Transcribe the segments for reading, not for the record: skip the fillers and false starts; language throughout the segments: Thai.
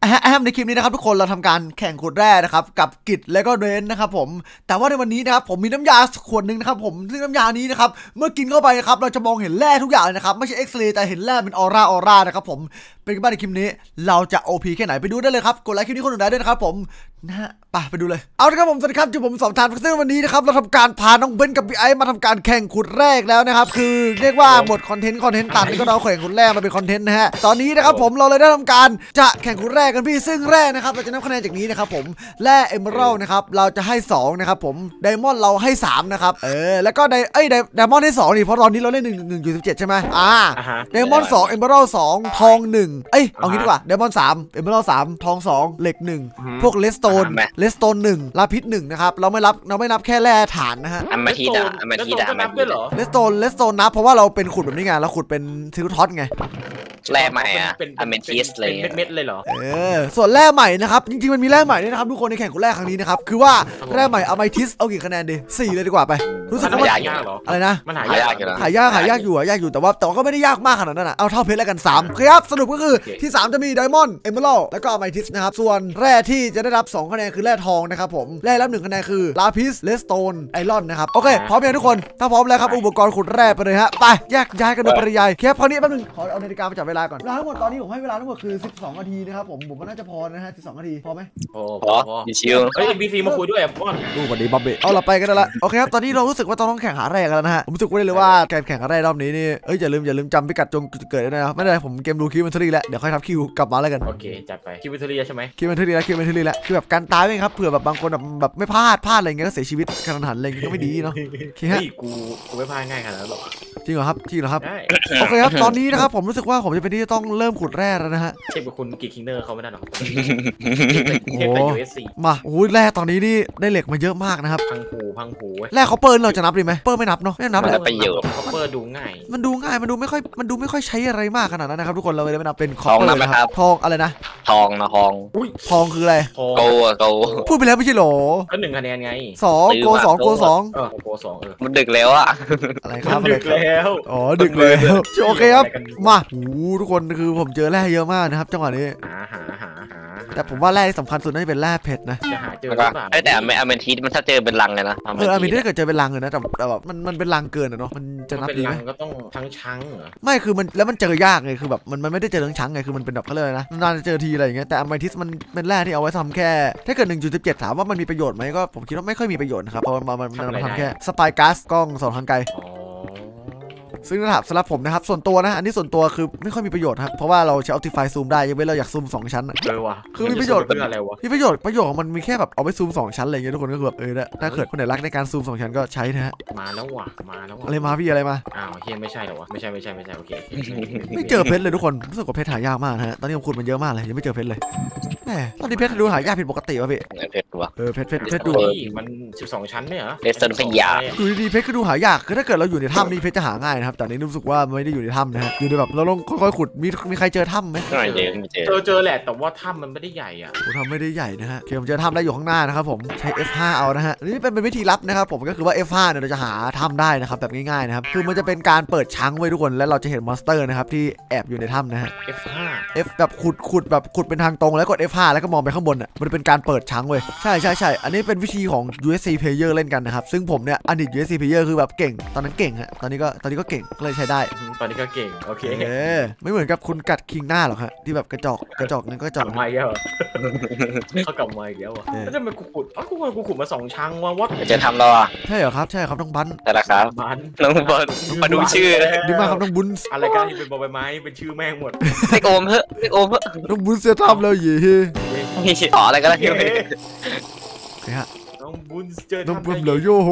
ในคลิปนี้นะครับทุกคนเราทำการแข่งขุดแร่นะครับกับกิจและก็เรนนะครับผมแต่ว่าในวันนี้นะครับผมมีน้ำยาขวดหนึ่งนะครับผมซึ่งน้ำยานี้นะครับเมื่อกินเข้าไปครับเราจะมองเห็นแร่ทุกอย่างเลยนะครับไม่ใช่เอ็กซเรย์แต่เห็นแร่เป็นออร่านะครับผมเป็นกันบ้างในคลิปนี้เราจะ OP แค่ไหนไปดูได้เลยครับกดไลค์คลิปนี้คนอื่นได้ด้วยนะครับผมนะฮะไปดูเลยเอาละครับผมสวัสดีครับจุผมสอบทานซึ่งวันนี้นะครับเราทำการพาน้องเบนกับพี่ไอซ์มาทำการแข่งขุดแร่แล้วนะครับคือเรียกว่าหมดคอนเทนต์ตัดก็เราแข่งขุดแร่มาเป็นคอนเทนต์นะฮะตอนนี้นะครับผมเราเลยได้ทำการจะแข่งขุดแร่กันพี่ซึ่งแร่นะครับเราจะนับคะแนนจากนี้นะครับผมแร่เอเมอรัลด์นะครับเราจะให้2นะครับผมไดมอนด์เราให้3นะครับแล้วก็ไดมอนด์ให้2นี่เพราะตอนนี้เราเล่น1.17ใช่ไหมไดมอนด์2เอเมอรัลด์2ทอง1เอางี้ดีกว่าไดมอนด์3เอเมอรัลด์3ทอง2เหล็ก1พวกเลสโตน1ลาพิษ1นะครับเราไม่นับแค่แร่ฐานนะฮะอัมมาทีดานับด้วยเหรอเลสโตนนับเพราะว่าเราเป็นขุดแบบนี้ไงเราขุดเป็นซิลท็อตไงแร่ใหม่อะเป็นอเมทิสเลยเม็ดเลยเหรอส่วนแร่ใหม่นะครับจริงๆมันมีแร่ใหม่ด้วยนะครับทุกคนในแข่งขุดแร่ครั้งนี้นะครับคือว่าแร่ใหม่อะเมทิสเอากี่คะแนนดี4เลยดีกว่าไปรู้สึกว่ามันหายากเหรออะไรนะมันหายากอยู่แต่ว่าก็ไม่ได้ยากมากขนาดนั้นนะเอาเท่าเพชรแล้วกัน3ครับสรุปก็คือที่3จะมีไดมอนด์เอเมอรัลด์แล้วก็อะเมทิสนะครับส่วนแร่ที่จะได้รับ2คะแนนคือแร่ทองนะครับผมแร่รับ1คะแนนคือลาพิสเลสโตนไอรอนนะครับโอเคพร้อมยังทุกคนถ้าพร้อมแล้วครับอุปกรณ์ขุดแร่ไปเลยฮะไปแยกย้ายกันโดยปริยายแค่พอนี้แป๊บนึงขอเอานาฬิกามาจับเวลาก่อนทั้งหมดตอนนี้ผมให้เวลาทั้งหมดคือ12นาทีนะครับผมว่าน่าจะพอนะฮะ12นาทีพอไหมพอชิวเฮ้ย NPC มาคุยด้วยอ่ะพ่อนดูวันนี้บับเบ้เอาเราไปกันแล้วโอเคครับตอนนี้เรารู้สึกว่าต้องแข่งหาแร่กันแล้วนะฮะผมรู้สึกได้เลยว่าการแข่งหาแร่รอบนี้นี่อย่าลืมจำพิกัดจงเกิดด้วยนะครับไม่ได้ผมเกมดูคิวเมนทรีแล้วเดี๋ยวค่อยทับคิวกลับมาแล้วกันโอเคจัดไปคิวเมนทรีใช่ไหมคิวเมนทรีแล้วคือแบบการตายเองครับเผื่อแบบบางคนแบบไม่พลาดอะไรเงี้ยก็เสียชีวิตกระทันหันอะไรเงี้ยก็ไม่ดีเนาะโอเคฮะกูไม่พลาดง่ายขนาดนั้นหรอกจริงเหรอครับโอเคครับตอนนี้นะครับผมรู้สึกว่าผมจะเป็นที่ต้องเริ่มขุดแร่แล้วนะฮะเทียบกับคุณกิกคิงเนอร์เขาไม่ได้หรอกโอ้มาโอ้ยแร่ตอนนี้นี่ได้เหล็กมาเยอะมากนะครับพังผูแร่เขาเปิลเราจะนับดีไหมเปิลไม่นับเนาะไม่นับเลยประโยชน์เขาเปิลดูง่ายมันดูไม่ค่อยใช้อะไรมากขนาดนั้นนะครับทุกคนเราเลยไม่นับเป็นทองนะครับทองอะไรนะทองทองคืออะไรโกพูดไปแล้วไม่ใช่หรอก็1คะแนนไง 2โก2 โก2 มันดึกแล้วอะอะไรครับดึกแล้วอ๋อดึกแล้วโอเคครับมาโอ้ทุกคนคือผมเจอแร่เยอะมากนะครับจังหวะนี้หาแต่ผมว่าแร่ที่สำคัญสุดน่าจะเป็นแร่เพชรนะจะหาเจอแต่อเมทิสมันถ้าเจอเป็นลังเลยนะอเมทิสถ้าเกิดเจอเป็นลังเลยนะแต่แบบมันเป็นลังเกินอะเนาะมันจะนับดีไหมก็ต้องทั้งชั้งเหรอไม่คือมันเจอยากไงคือแบบมันไม่ได้เจอทั้งชั้งไงคือมันเป็นแบบเขาเรียกนะนานจะเจอทีอะไรอย่างเงี้ยแต่อเมทิสมันเป็นแร่ที่เอาไว้ทำแค่ถ้าเกิด1.17ถามว่ามันมีประโยชน์ไหมก็ผมคิดว่าไม่ค่อยมีประโยชน์นะครับเพราะมันทำแค่สปายก๊าซกล้องส่องทางไกลซึ่งนะครับสำหรับผมนะครับส่วนตัวนะอันนี้ส่วนตัวคือไม่ค่อยมีประโยชน์ครับเพราะว่าเราใช้ Optify ซูมได้ยังไม่เราอยากซูม2ชั้นว่ะคือมีประโยชน์อะไรวะมีประโยชน์ของมันมีแค่แบบเอาไปซูม2ชั้นอะไรเงี้ยทุกคนก็คือแบบถ้าเกิดคนไหนรักในการซูม2ชั้นก็ใช้นะฮะมาแล้วอะไรมาพี่อะไรมาอ้าวเฮียไม่ใช่หรอวะไม่ใช่โอเคไม่เจอเพชรเลยทุกคนรู้สึกว่าเพชรหายากมากนะฮะตอนนี้ผมขุดมันเยอะมากเลยยังไม่เจอเพชรเลยแหมตอนนี้เพชรดูหายากผิดปกติวะพี่เพชรวะเพชรดูมัน12ชั้นเนี่ยเหรอเลสเซนพยาดูดีเพชรก็ดูหายากคือถ้าเกิดเราอยู่ในถ้ำนี่เพชรจะหาง่ายนะครับแต่นี้รู้สึกว่าไม่ได้อยู่ในถ้ำนะฮะอยู่ในแบบเราลองค่อยๆขุดมีใครเจอถ้ำไหมเจอแหละแต่ว่าถ้ำมันไม่ได้ใหญ่อ่ะถ้ำไม่ได้ใหญ่นะฮะผมเจอถ้ำได้อยู่ข้างหน้านะครับผมใช้ F5 เอานะฮะนี่เป็นวิธีลับนะครับผมก็คือว่า F5 เนี่ยเราจะหาถ้ำได้นะครับแบบง่ายๆนะครับคือมันจะเป็นการเปิดชั้งไว้ทุกคนแล้วเราจะเห็นมอนสเตอร์นะครับที่แอบอยู่ในถ้ำนะฮะ F5 แบบขุดเป็นทางตรงแล้วกด F5 แล้วก็มองไปข้างบนอ่ะมันเป็นการเปิดชั้งเว้ยใช่อันนี้เป็นวิธีของ USC player เล่นกันนะครับซึ่งผมเนี่ยอดีต USC player คือแบบเก่งตอนนั้นเก่งฮะตอนนี้ก็เก่งเลยใช้ได้ตอนนี้ก็เก่งโอเคไม่เหมือนกับคุณกัดคิงหน้าหรอกฮะที่แบบกระจอกนั้นก็กระจอกมาอีกแล้วเขากลับมาอีกแล้วอ่ะแล้วทำไมกูขุดมา2ชั้งวะวัดจะทำเราอ่ะใช่เหรอครับใช่ครับน้องบันแต่ละครับน้องบันมาดูชื่อดีมากครับน้องบุญอะไรกันที่เป็นบอใบไม้เป็นชื่อแม่งหมดไม่โอมเถอะน้องบุญเสียทำแล้วยี่มีต่ออะไรก็ได้ฮะน้องบุญเจอน้องบุญเหลือโยโห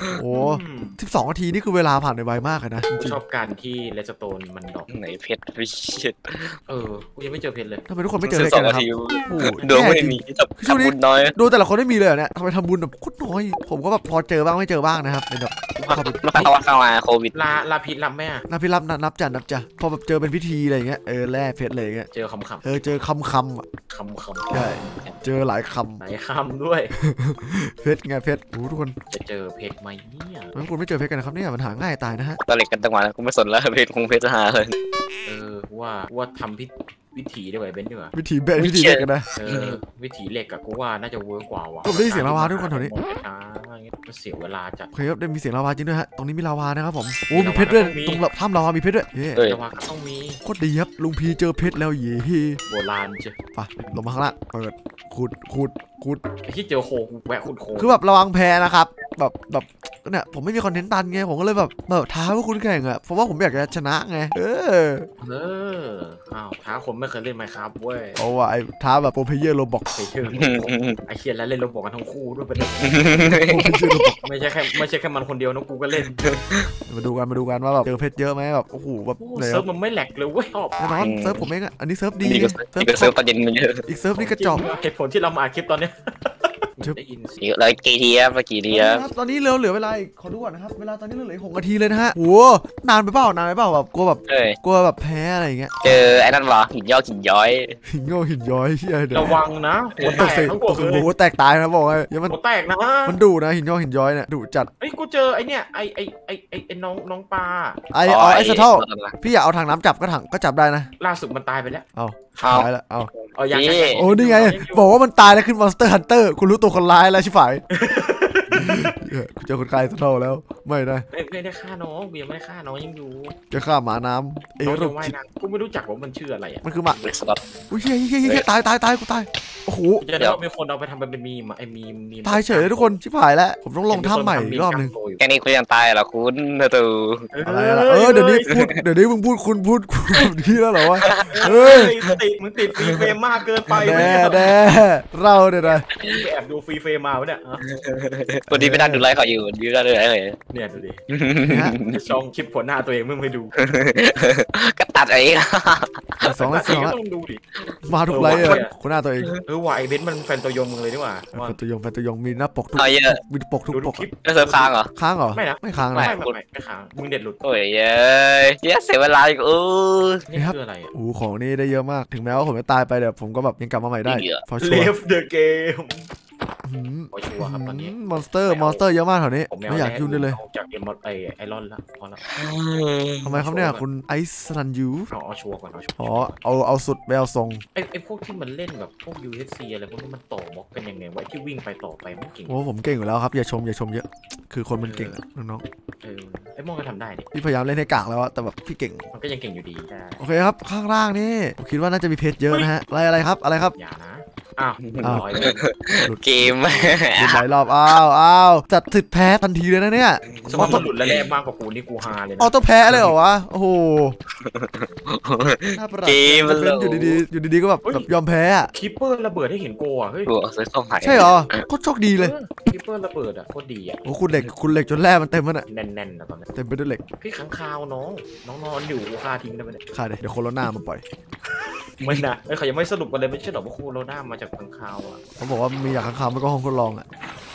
12นาทีนี่คือเวลาผ่านไปไวมากเลยนะชอบการที่เลสโตนมันดอกไหนเพชรวิชิตกูยังไม่เจอเพชรเลยทำไมทุกคนไม่เจอเลยกันนะครับดูไม่มีทำบุญน้อยดูแต่ละคนไม่มีเลยเนี่ยทำไมทำบุญแบบโคตรน้อยผมก็แบบพอเจอบ้างไม่เจอบ้างนะครับเป็นแบบเข้ามาโควิดลาพิษรับไหมอ่ะลาพิษรับนับจ้ะพอแบบเจอเป็นพิธีอะไรเงี้ยแร่เพชรอะไรเงี้ยเจอคำเจอคำอ่ะคำใช่เจอหลายคำด้วยเพชรไงเพชรทุกคนจะเจอเพชรไหมเนี่ยมันคุณไม่เจอเพชรกันนะครับเนี่ยมันหาง่ายตายนะฮะตะเล็กกันตั้งวันกูไม่สนแล้วเพชรคงเพชรหาเลยว่าทำพิวิถีดีกว่าเบนดีกว่าวิถีเบนวิถีเด็กกันนะวิถีเหล็กกับกูว่าน่าจะเวิร์กกว่าว่ะผมได้ยินเสียงลาวาทุกคนแถวนี้ช้าอะไรเงี้ยมันเสียเวลาจัดโอเคครับได้มีเสียงลาวาจริงด้วยฮะตรงนี้มีลาวานะครับผมโอ้มีเพชรด้วยตรงถ้ำลาวามีเพชรด้วยเย้ลาวาก็ต้องมีโคตรดีครับลุงพีเจอเพชรแล้วเย้โบราณจ้ะไปลงมาข้างล่างเปิดขุดไอ้ที่เจอโคแวะขุดโคคือแบบระวังแพ้นะครับแบบเนี่ยผมไม่มีคอนเทนต์ตันไงผมก็เลยแบบท้าพวกคุณแข่งอะเพราะว่าผมอยากจะชนะไงอ้าวท้าคนไม่เคยเล่นไมค์ครับเว้ยเอาว่ะไอ้ท้าแบบโปรเพเยอร์โรบอกไปเชื่อไอ้เคียนแล้วเล่นโรบอกกันทั้งคู่ด้วยประเด็นโปรเพเยอร์โรบอกไม่ใช่แค่มันคนเดียวนะกูก็เล่นมาดูกันว่าแบบเจอเพชรเยอะไหมแบบโอ้โหแบบเลยเซิร์ฟมันไม่แหลกเลยเว้ยชอบแน่นอนเซิร์ฟผมเองอะอันนี้เซิร์ฟดีนี่ก็เซิร์ฟประเด็นมันเยอะอีกเซิร์ฟนี่กระจอกเหตุผลที่เรามาอัดคลิปตอนเนี้ยได้ยินเสียงเยอะเลยกี่ทีครับกี่ทีครับตอนนี้เหลือเวลาขอดูก่อนนะครับเวลาตอนนี้เหลืออีก6 นาทีเลยนะฮะโอ้นานไปเปล่แบบกลัวแบบแพ้อะไรอย่างเงี้ยเจอไอ้นั่นเหรอหินย้อยหินโง่หินย้อยเชี่ยเดี๋ยวระวังนะหัวแตตกกเสกทั้งหมตดกเลยหัวแตกตายนะบอกเลยอย่ามันหัวแตกนะมันดุนะหินโง่หินย้อยเนี่ยดุจัดเฮ้ยกูเจอไอ้เนี่ยไอ้น้องปลาไอ้สะเท่าพี่อยากเอาถังน้ำจับก็จับได้นะล่าสุดมันตายไปแล้วตายแล้วเอายังโอ้นี่ไงบอกว่ามันตายแล้วขึ้น Monster Hunter คุณรู้ตัวคนร้ายแล้วชิบหายเจอคนกายสะเท่าแล้วไม่นะไม่ได้ฆ่าน้องเบียร์ไม่ได้ฆ่าน้องยังอยู่จะฆ่าหมาน้ำน้องโรยังคว่ายจิตน้ำกูไม่รู้จักว่ามันชื่ออะไรอ่ะมันคือหมาสลับอุ้ยเฮียตายกูตายโอ้โหจะได้ว่ามีคนเอาไปทำเป็นมีมไอ้มีมตายเฉยเลยทุกคนชิบหายแล้วผมต้องลงถ้ำใหม่อีกรอบนึงแค่นี้คุณยังตายเหรอคุณนะตูอะไรเดี๋ยวนี้มึงพูดคุณพี่แล้วเหรอวะมึงติดฟรีเฟรมมากเกินไปแด่เราเนี่ยนะไปแอบดูฟรีเฟรมมาวะเนี่ยคนที่ไปนั่งดูไลฟ์เขาอยู่ยืนได้เลยเนี่ยดูดิช่องคลิปผลหน้าตัวเองมึงไปดูก็ตัดเองสองก็แล้วต้องดูดิมาทุกไลฟ์คนหน้าตัวเองว่าไอเบนซ์มันแฟนตัวยงมึงเลยดีกว่าแฟนตัวยงมีหน้าปกทุกเอาเยอะมีปกทุกดูปกคลิปก็เซิร์ฟค้างเหรอค้างเหรอไม่นะไม่ค้างนะไม่ค้างมึงเด็ดหลุดโอ้ยเย้ยเสียเวลาอีกนี่คืออะไรอ่ะโอ้ของนี่ได้เยอะมากถึงแม้ว่าผมจะตายไปเดี๋ยวผมก็แบบยังกลับมาใหม่ได้พอชัว Leave the game พอชัวร์ครับตอนนี้มอนสเตอร์เยอะมากแถวนี้ไม่อยากยุ่งด้วยเลยจากเอ็มไอรอนละพอละทำไมครับเนี่ยคุณไอซ์ลันยูเอาชัวร์ก่อนเอาชัวร์อ๋อเอาสุดไปเอาทรงไอพวกที่มันเล่นแบบพวก UFC อะไรพวกนี้มันต่อบล็อกกันยังไงวะที่วิ่งไปต่อไปมันเก่งโอ้ผมเก่งอยู่แล้วครับอย่าชมเยอะคือคนมันเก่งน้องไอมองก็ทำได้ดิๆพี่พยายามเล่นให้กากแล้วแต่แบบพี่เก่งมันก็ยังเก่งอยู่ดีโอเคครับข้างล่างนี่ผมคิดว่าน่าจะมีเพชรเยอะนะฮะอะไรครับอย่านะอ้าวร้อยเกมหลุดหลายรอบอ้าวจัดสึกแพ้ทันทีเลยนะเนี่ยสมมติมันหลุดแล้วแรงมากกว่ากูนี่กูฮาเลยนะออโต้แพ้เลยเหรอวะโอ้โหเกมมันอยู่ดีๆก็แบบยอมแพ้อะคิปเปอร์ระเบิดให้เห็นโกอ่ะเฮ้ยตัวซื้อเข้าหายใช่เหรอก็โชคดีเลยคิปเปอร์ระเบิดอ่ะโคตรดีอ่ะโอ้คุณเหล็กจนแร่มันเต็มมันอะแน่นๆนะตอนนี้เต็มไปด้วยเหล็กพี่ขังคาวน้องนอนอยู่ฆ่าทิ้งได้ไหมเนี่ยค่ะเดี๋ยวโคโรนามาปล่อยไม่นะเขายังไม่สรุปกันเลยไม่ใช่หรอว่าโคโรนามาจากขังคาวอ่ะเขาบอกว่ามีอยากข้างคาวมันก็ห้องทดลองอะ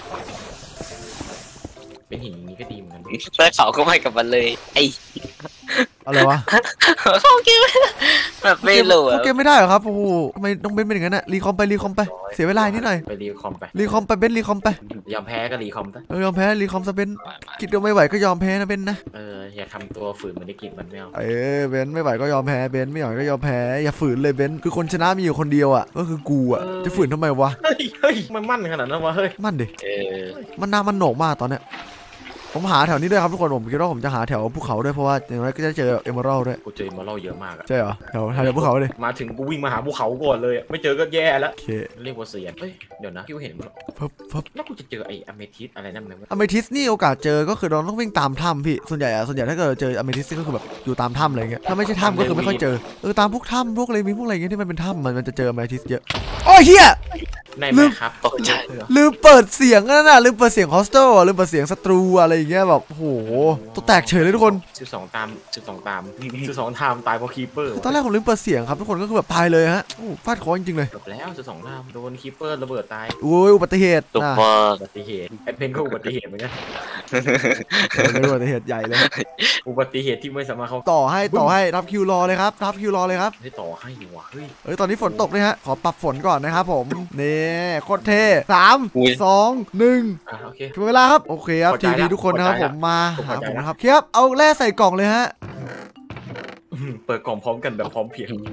เป็นหินอย่างนี้ก็ดีเหมือนกันแล้วเขาก็ไม่กับมันเลยไอ้อะไรวะเขาเกมแบบไม่รู้เขาเกมไม่ได้เหรอครับโอ้โหทำไมต้องเป็นอย่างนั้นอะรีคอมไปเสียเวลานิดหน่อยไปรีคอมไปรีคอมไปเบนรีคอมไปยอมแพ้ก็รีคอมซะยอมแพ้รีคอมซะเบนกินก็ไม่ไหวก็ยอมแพ้นะเบนนะอย่าทำตัวฝืนเหมือนได้กินมันไม่เอาเบนไม่ไหวก็ยอมแพ้เบนไม่ไหวก็ยอมแพ้อย่าฝืนเลยเบนคือคนชนะมีอยู่คนเดียวอะก็คือกูอะจะฝืนทำไมวะเฮ้ยมันมั่นขนาดนั้นวะเฮ้ยมั่นดิมันน่ามันโหนกมากตอนเนี้ยผมหาแถวนี้ด้วยครับทุกคนผมคิดว่าผมจะหาแถวภูเขาด้วยเพราะว่าอย่างไรก็จะเจอเอเมอรัลด้วยกูเจอมาเล่าเยอะมากอะใช่เหรอแถวภูเขาเลยมาถึงกูวิ่งมาหาภูเขาก่อนเลยไม่เจอก็แย่แล้วโอเคเรียกว่าเสียนเฮ้ยเดี๋ยวนะพี่เห็นมั้ยพับแล้วกูจะเจอไอ้อเมทิสอะไรนั่นไหมอเมทิสนี่โอกาสเจอก็คือเราต้องวิ่งตามถ้ำพี่ส่วนใหญ่ถ้าเกิดเจออเมทิสก็คือแบบอยู่ตามถ้ำอะไรเงี้ยถ้าไม่ใช่ถ้ำก็คือไม่ค่อยเจอตามพวกถ้ำพวกอะไรมีพวกอะไรเงี้ยที่มันเป็นถ้ำมันจะเจออเมทิสเยอะโอ้ยเฮียในไหมครับตกใจลืมเปิดเสียงนั่นน่ะลืมเปิดเสียงโฮสเทลลืมเปิดเสียงศัตรูอะไรอย่างเงี้ยแบบโอ้โหตัวแตกเฉยเลยทุกคน 12 ตาม12 ตาม12 ตามตายเพราะคีเปอร์ตอนแรกผมลืมเปิดเสียงครับทุกคนก็คือแบบตายเลยฮะโอ้ฟาดคอจริงๆเลยจบแล้ว12 ตามโดนคีเปอร์ระเบิดตายโอ้ยอุบัติเหตุตุ๊กนะว่าอุบัติเหตุไอ้เพนก็อุบัติเหตุเหมือนกันเป็นอุบัติเหตุใหญ่เลยอุบัติเหตุที่ไม่สามารถเขาต่อให้รับคิวรอเลยครับรับคิวรอเลยครับให้ต่อให้อยู่ว่ะเฮ้ยตอนนี้ฝนตกเลยฮะขอปรับฝนก่อนนะครับผมนี่โคตรเท่3 2 1 โอเคถึงเวลาครับโอเคครับพอใจทีละวีทุกคนนะครับพอใจผละมมาผมหาพอใจผมละนะครับครับเอาแร่ใส่กล่องเลยฮะเปิดกล่องพร้อมกันแบบพร้อมเพรียง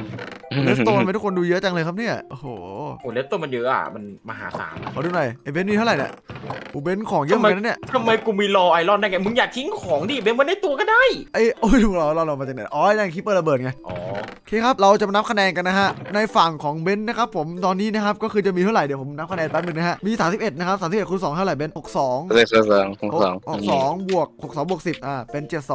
เลสโตนไปทุกคนดูเยอะจังเลยครับเนี่ยโอ้โหโอ้เลสโตมันเยอะอ่ะมันมหาศาลขอดูหน่อยไอ้เบนซ์นี่เท่าไหร่เนี่ยโอ้เบนซ์ของเยอะเหมือนกันนะเนี่ยทำไมกูมีรอไอรอนได้ไงมึงอยากทิ้งของดิเบนมันได้ตัวก็ได้ไอ้โอ้ยดูเรามาจากไหนอ๋อนั่นคิปเปอร์ระเบิดไงอ๋อโอเคครับเราจะมานับคะแนนกันนะฮะในฝั่งของเบนซ์นะครับผมตอนนี้นะครับก็คือจะมีเท่าไหร่เดี๋ยวผมนับคะแนนแป๊บนึงนะฮะมี31นะครับ31คูณ2เท่าไหร่เบนซ์62 เลข2 62บวก62บวก10เป็น72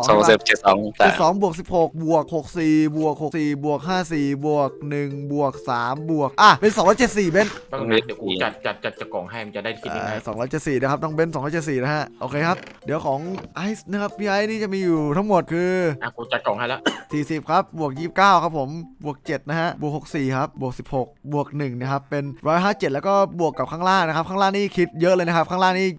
2 บวก16บวก64บวก64บวก54บวก1บวก3บวกเป็น274เบนซ์แป๊บนึงนะเดี๋ยวกูจัดกล่องให้มันจะได้คิดยังไง 274นะครับต้องเบนซ์274นะฮะโอเคครับเดี๋ยวของไอซ์นะครับพี่ไอซ์นี่จะมีอยู่ทั้งหมดคือกูจัดกล่องให้แล้ว 40ครับบวก29ครับผมบวก7นะฮะบวก64ครับบวก16บวก1นะครับเป็น157แล้วก็บวกกับข้างล่างนะครับข้างล่างนี่คิดเยอะเลยนะครับข้างล่างนี่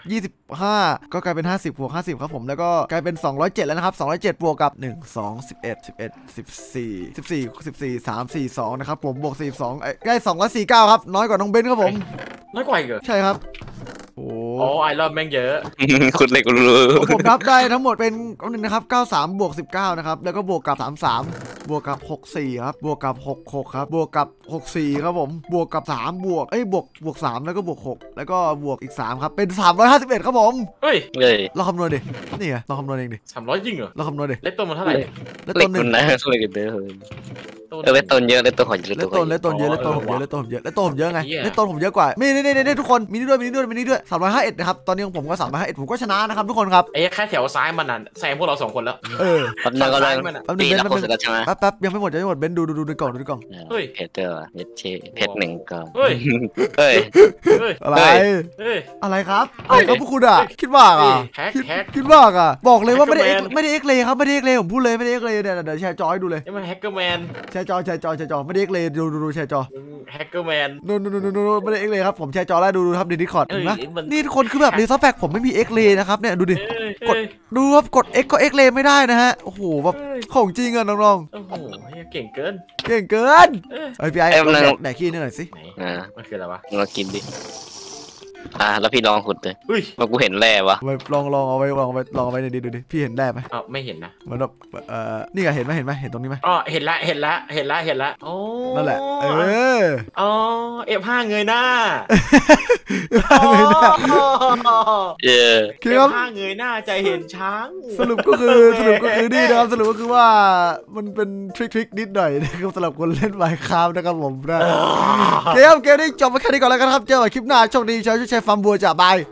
25ก็กลายเป็น50บวก50ครับผมแล้วก็กลายเป็น207แล้วนะครับ207บวกกับ1 2 11 11 14 3 4 2นะครับผมบวก42ใกล้249ครับน้อยกว่าน้องเบนซ์ครับผมน้อยกว่าอีกเหรอใช่ครับโอ้อ๋อไอรอนแม่งเยอะคุณเลขรู้ผมนับได้ทั้งหมดเป็นนึงนะครับ93บวก19นะครับแล้วก็บวกกับ33บวกกับ64ครับบวกกับ66ครับบวกกับ64ครับผมบวกกับ3บวก3แล้วก็บวก6แล้วก็บวกอีก3ครับเป็น351ครับผมเฮ้ยเลยเราคำนวณดินี่ไงเราคำนวณเองดิ 300จริงเหรอเราคำนวณดิเลสโตมันเท่าไหร่แล้วเลต้ขนหนึ่คุงณนะเลขกันเด้อเลขต้นเยอะเลขต้นขอเยอะแล้วต้นเยอะแล้วต้นผมเยอะแล้วต้นผมเยอะแล้วต้นผมเยอะไงแล้วต้นผมเยอะกว่านี่ทุกคนมีนี่ด้วย351นะครับตอนนี้ของผมก็351ผมก็ชนะนะครับทุกคนครับไอ้แค่แถวซ้ายมันน่ะแซงพวกเรา2คนแล้วแป๊บนึงก็เลยตีละคนเสร็จแล้วใช่ไหมแป๊บยังไม่หมดเบนดูในกล่องเพจเตอร์เพจ1ก็เฮ้ยเฮ้ยเฮ้ยอะไรเฮ้ยอะไรครับอะไรครับพวกคุณอ่ะคิดมากอ่ะแฮกคิดมากอ่ะบอกเลยว่าไม่ได้ Hackerman เอ็กเลครับไม่ได้เอ็กเลผมพูดเลยไม่ได้เอ็กเลเดี๋ยวแชร์จอให้ดูเลยนี่มันแฮกเกอร์แมนแชร์จอไม่ได้เอ็กเลดูแชร์จอแฮกเกอร์แมนนู่นไม่ได้เอ็กเลครับผมแชร์จอแล้วดูครับในดิสคอร์ดเอ้ยเห็นไหมมันนี่ทุกคนคือแบบรีซอฟแฟกผมไม่มีเอ็กเลนะครับเนี่ยดูดิกดดูครับกด X ก็ X เลไม่ได้นะฮะโอ้โหแบบของจริงอะน้องโอ้โหเก่งเกินๆเก่งเกินไอพี่ไอ้แดกขี้นี่หน่อยสิไหนมันคืออะไรวะเรากินดิแล้วพี่ลองขุดเลยเฮ้ยมากูเห็นแร่วะลองเอาไว้ในดิดูดิพี่เห็นได้ไหมอ้าวไม่เห็นนะมันแบบนี่ไงเห็นไหมเห็นตรงนี้ไหมอ๋อเห็นละโอ้นั่นแหละอ๋อF5 เงยหน้า F5 เงยหน้าใจเห็นช้างสรุปก็คือนี่นะครับสรุปก็คือว่ามันเป็นทริคนิดหน่อยนะครับสำหรับคนเล่นไมค์คราฟนะครับผมนะเกมนี้จบไปแค่นี้ก่อนแล้วกันครับเจอกันคลิปหน้าโชคดีใช้ฟาร์มบัวจ้าบาย